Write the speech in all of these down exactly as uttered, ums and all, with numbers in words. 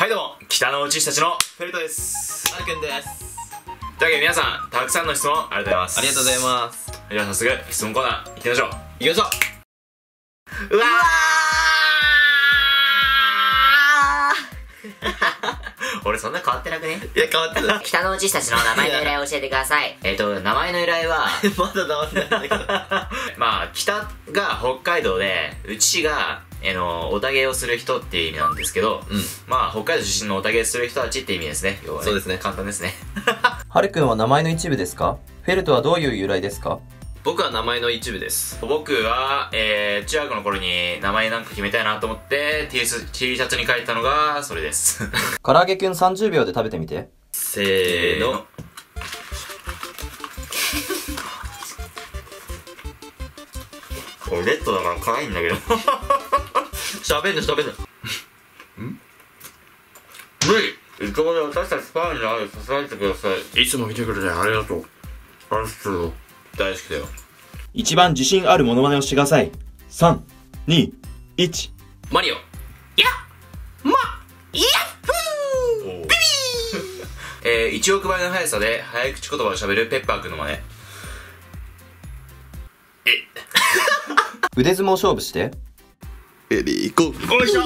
はいどうも、北の内たちのフェルトです。 あるくんです。 というわけで皆さん、たくさんの質問ありがとうございます。 ありがとうございます。 では早速、質問コーナー行きましょう。 行きましょう。うわー俺そんな変わってなくね？ いや、変わってない。 北の内たちの名前の由来を教えてください。えっと、名前の由来はまだ名前ないんだけどまあ、北が北海道で、内が、あの、おたげをする人っていう意味なんですけど、 うん、 まあ、北海道出身のおたげする人たちって意味ですね。要はね。 そうですね。 簡単ですね。 はるくんは名前の一部ですか？フェルトはどういう由来ですか？ 僕は名前の一部です。 僕は、えー、中学の頃に名前なんか決めたいなと思って T シャツに書いたのがそれです唐揚げくんさんじゅうびょうで食べてみて。 せーの。 これレッドだから辛いんだけど喋んの喋んのん無理。いつもで私たちファンになる支えてください。 いつも見てくれてありがとう。 あれっすよ。大好きだよ。 一番自信あるモノマネをしてください。さん、に、いち。 マリオ。 えー、いちおくばいの速さで早口言葉を喋るペッパーくんの真似。 腕相撲勝負して。 エリーコ。 おいしょ。 フ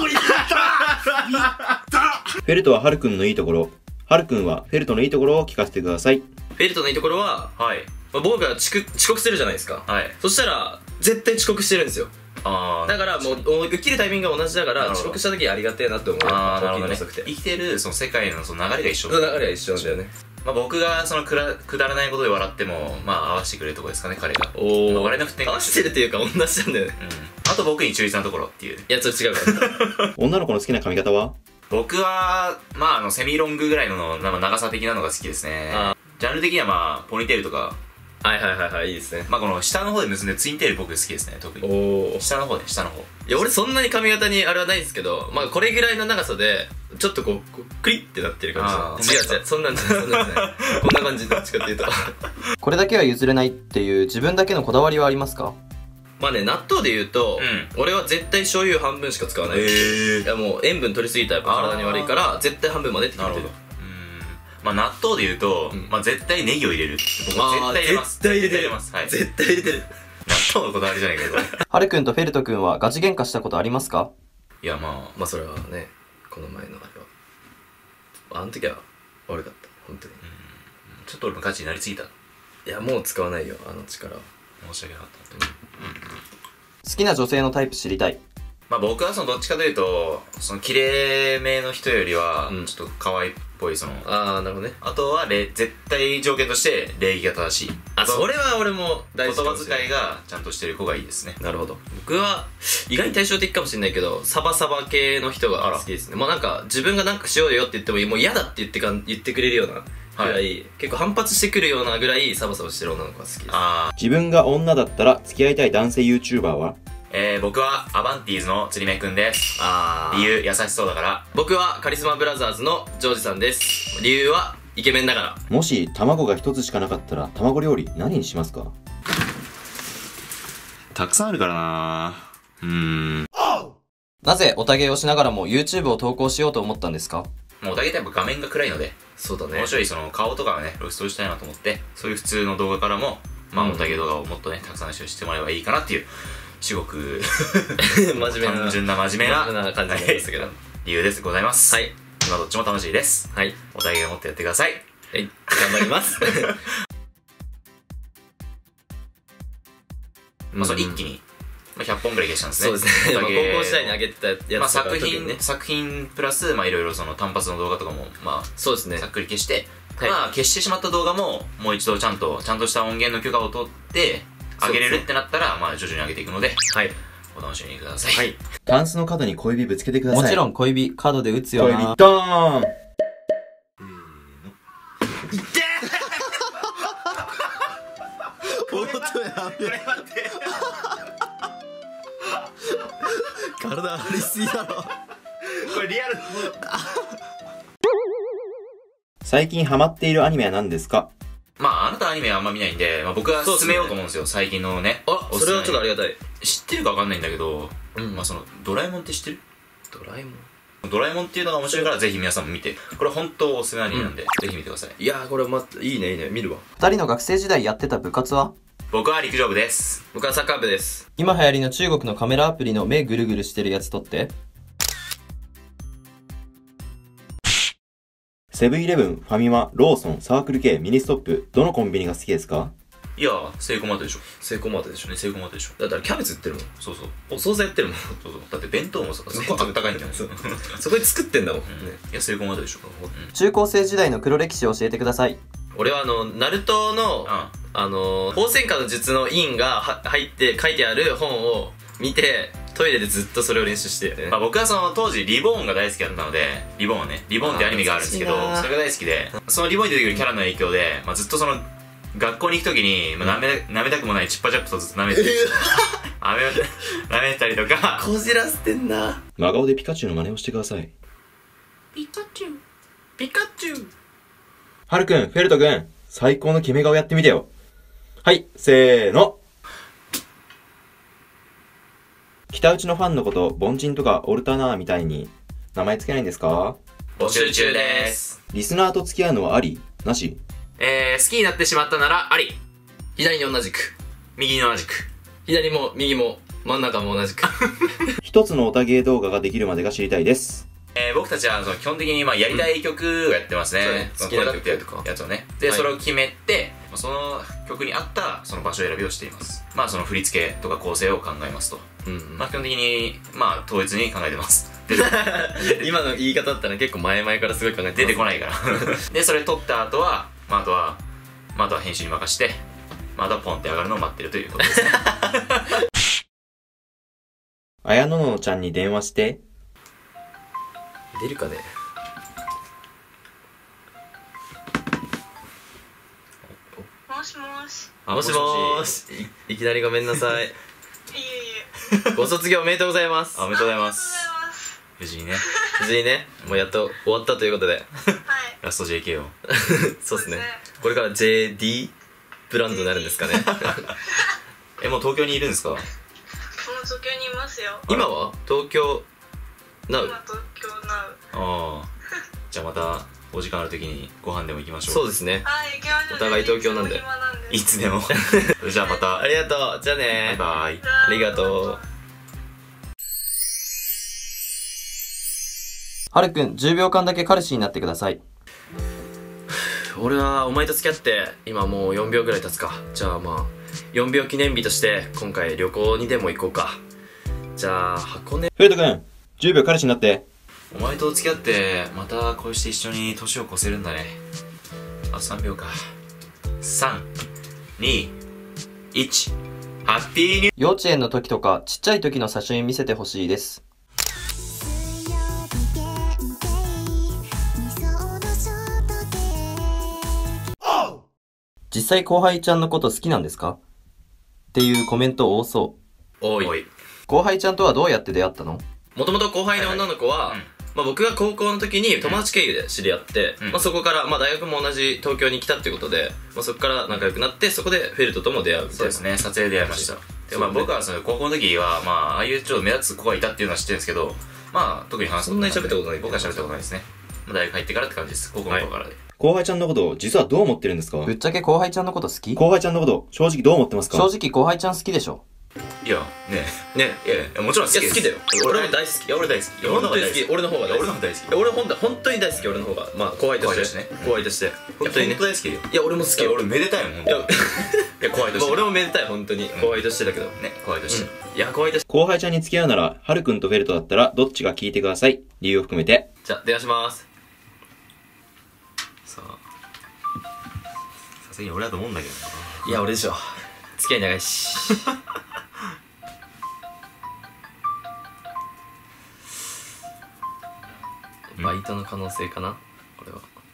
ェルトははるくんのいいところ、はるくんはフェルトのいいところを聞かせてください。 フェルトのいいところは、 はい。 まあ、僕が遅刻、遅刻するじゃないですか。 はい。 そしたら、絶対遅刻してるんですよ。 あー。 だからもう、起きるタイミングが同じだから、遅刻した時ありがてえなって思う。 あー、なるほどね。 起きるの遅くて生きてるその世界のその流れが一緒。 その流れは一緒なんだよね。 まあ僕がそのくらくだらないことで笑っても、まあ合わせてくれるとこですかね、彼が。 おー。 まあ笑いの沸点が合わせてるっていうか同じなんだよね。 うん。あと僕に中立なところっていう。 いや、ちょっと違うから。 女の子の好きな髪型は？ 僕は、まああの、セミロングぐらいのなんか長さ的なのが好きですね。 あジャンル的にはまあ、ポニーテールとか、 はいはいはいはい、いいですね。 まあこの下の方で結んでるツインテール僕好きですね、特に。 おー。 下の方で、下の方。 いや、俺そんなに髪型にあれはないんですけど、まあこれぐらいの長さで、ちょっとこう、こうクリッってなってるあー感じ。違う違う、そんなんじゃない、そんなんじゃない。こんな感じ、どっちかっていうと。 これだけは譲れないっていう自分だけのこだわりはありますか？ まあね、納豆で言うと、 う俺は絶対醤油半分しか使わない。 へいやもう塩分取りすぎたらやっぱ体に悪いから絶対半分までって決めてる。 まあ納豆で言うと、 うんまあ絶対ネギを入れる。僕は絶対入れます。 絶対入れてる絶対入れます。はい。 絶対入れてる。 納豆のこだわりじゃないけど。 はるくんとフェルトくんはガチ喧嘩したことありますか？ いやまあ、 まあそれはね、この前のあれはあの時は悪かった本当に。 ちょっと俺もガチになりすぎた。 いやもう使わないよあの力。 申し訳なかった。 好きな女性のタイプ知りたい。 まあ僕はそのどっちかというと、その綺麗めの人よりはうん、 ちょっと可愛いっぽいその、 ああなるほどね。 あとはれ絶対条件として礼儀が正しい。 あそれは俺も大言事かもしれない。 葉遣いがちゃんとしてる子がいいですね。 なるほど。僕は意外に対照的かもしれないけど、サバサバ系の人が好きですね。もうなんか自分がなんかしようよって言ってももう嫌だって言ってか言ってくれるようなぐらい、結構反発してくるようなぐらいサバサバしてる女の子が好きです。 あ自分が女だったら付き合いたい男性 YouTuber は？ ー、えー、僕はアバンティーズの釣り目くんです。 あ理由、優しそうだから。 僕はカリスマブラザーズのジョージさんです。理由はイケメンだから。 もし卵が一つしかなかったら卵料理何にしますか？ たくさんあるからなうーん。 なぜおたげをしながらも YouTube を投稿しようと思ったんですか？ もう大体やっぱ画面が暗いので、 そうだね面。白いその顔とかがね、露出したいなと思って、そういう普通の動画からも、まあ、 うんおたげ動画をもっとね、たくさんの人に知ってもらえばいいかなっていう、至極、 真面目な単純な真面目な、 真面目な感じになりましたけどはい理由ですございます。 はい。 今どっちも楽しいです。 はい。 おたげを持ってやってください。 はい。頑張ります。 まあ、それ一気に、まあ、ひゃっぽんぐらい消したんですね。 そうですね。まあおたげ高校時代に上げてたやつとかまあ、作品、 の時にね。 作品プラス、まあ、いろいろその単発の動画とかも、まあ、 そうですねざ。っくり消して、 はいまあ消してしまった動画ももう一度ちゃんとちゃんとした音源の許可を取って上げれるってなったらまあ徐々に上げていくのではい。 お楽しみにください。 はい。 タンスの角に小指ぶつけてください。 もちろん小指角で打つよな。 小指ドーン。 音やべえ。体張りすぎだろ。 これリアル。 最近ハマっているアニメは何ですか？ まああなたアニメはあんま見ないんで、まあ、僕は勧めようと思うんですよ、最近のね。 あ、それはちょっとありがたい。 知ってるかわかんないんだけど、 うんまあそのドラえもんって知ってる？ ドラえもん。 ドラえもんっていうのが面白いからぜひ皆さんも見て、これ本当おすすめアニメなんで、ぜひ見てください。 いやーこれまいいねいいね見るわ。 二人の学生時代やってた部活は？ 僕は陸上部です。 僕はサッカー部です。 今流行りの中国のカメラアプリの目ぐるぐるしてるやつ撮って。 セブンイレブン、ファミマ、ローソン、サークル系、ミニストップ、どのコンビニが好きですか？ いやセイコーマートでしょ。 セイコーマートでしょ。 ね、セイコーマートでしょ。 だってキャベツ売ってるもん。 そうそうお惣菜売ってるもん。 そうそう。だって弁当もさ、すっごいあったかいんだよ。 そうそこで作ってんだもん、ね、 いやセイコーマートでしょ。 中高生時代の黒歴史を教えてください。 俺はあのナルトの、 うん、 あの宝泉下の術の印がは入って書いてある本を見てトイレでずっとそれを練習して、ね、 まあ、僕はその当時リボーンが大好きだったので、リボーンね、リボーンってアニメがあるんですけど、それが大好きで、そのリボーンに出てくるキャラの影響で、まあ、ずっとその学校に行くときに、まあ、舐め舐めたくもないチッパチャップとずっと舐めて舐め舐めたりとかこじらせてんな。 真顔でピカチュウの真似をしてください。 ピカチュウピカチュウ。 はるくん、フェルトくん、最高の決め顔やってみてよ。はい、せーの。北内のファンのこと、凡人とかオルタナーみたいに名前つけないんですか？ 募集中です。 リスナーと付き合うのはあり？なし？ えー、好きになってしまったならあり。 左に同じく、 右に同じく。 左も右も真ん中も同じく一つのオタゲー動画ができるまでが知りたいです。 えー、僕たちはその基本的にまあやりたい曲をやってますね。 うん、好きな曲やるやつをね。で、はい、それを決めて、その曲に合ったその場所選びをしています。まあその振り付けとか構成を考えますと。うん、うん、まあ基本的にまあ統一に考えてます。 今の言い方だったら結構前々からすごい考えて出てこないからで、それ撮った後は、まああとは、まああとは編集に任して、まああとはポンって上がるのを待ってるということですね。 あやのののちゃんに電話して。 出るかね。 もしもし。 もしもーし。い, いきなりごめんなさい。いえいえ。 ご卒業おめでとうございます。 おめでとうございます。無事にね。 無事にね、もうやっと終わったということで。はい。 ラスト ジェーケー を。 そうですね。これから ジェーディー ブランドになるんですかね。 え、もう東京にいるんですか？ もう東京にいますよ。 今は東京ナウ。 今東京ナウ。 ああ。じゃあまたお時間あるときにご飯でも行きましょう。 そうですね。 はい、行きましょう。 お互い東京なんで。 いつでも。じゃあまた。 ありがとう。じゃあね。 バイバイ。 ありがとう。 はるくん、じゅうびょうかんだけ彼氏になってください。 俺はお前と付き合って今もうよんびょうぐらい経つか。じゃあまあよんびょう記念日として今回旅行にでも行こうか。じゃあ箱根。 フェルト君、じゅうびょう彼氏になって。 お前と付き合ってまたこうして一緒に年を越せるんだね。あとさんびょうか。さん、に、いち、ハッピーニュー。 幼稚園の時とかちっちゃい時の写真見せてほしいです。実際後輩ちゃんのこと好きなんですかっていうコメント多そう。 多い。 後輩ちゃんとはどうやって出会ったの？ もともと後輩の女の子は、はいはい、まあ、僕が高校の時に友達経由で知り合って、うん、まあ、そこから、まあ、大学も同じ東京に来たっていうことで、まあ、そこから仲良くなってそこでフェルトとも出会うみたいな。 そうですね、撮影で出会いました。で、まあ、僕はその高校の時は、まあ、ああいうちょっと目立つ子がいたっていうのは知ってるんですけど、まあ特に話すことない。 そんなに喋ったことない。 僕は喋ったことないですね。まあ、大学入ってからって感じです。高校の頃からで、はい。 後輩ちゃんのことを実はどう思ってるんですか？ ぶっちゃけ後輩ちゃんのこと好き？ 後輩ちゃんのこと正直どう思ってますか？ 正直後輩ちゃん好きでしょ。 いや、ねえ。ねえ。いや、もちろん好きです。 いや、好きだよ。俺も大好き。 いや、俺大好き。 本当に好き。俺の方が大好き。 俺の方が大好き。 俺本当に大好き、俺の方が。まあ、後輩として。後輩として。 本当にね。本当大好きよ。 いや、俺も好きよ。 俺めでたいもん、ほんと。いや、後輩として。 俺もめでたい、本当に。後輩としてだけど。ね、 後輩として。 いや、後輩として。 後輩ちゃんに付き合うなら、はるくんとフェルトだったらどっちが聞いてください。理由を含めて。 じゃあ、電話します。 さあ。さすがに俺だと思うんだけどな。 いや、俺でしょ。付き合い長いし。バイトの可能性かな、これは。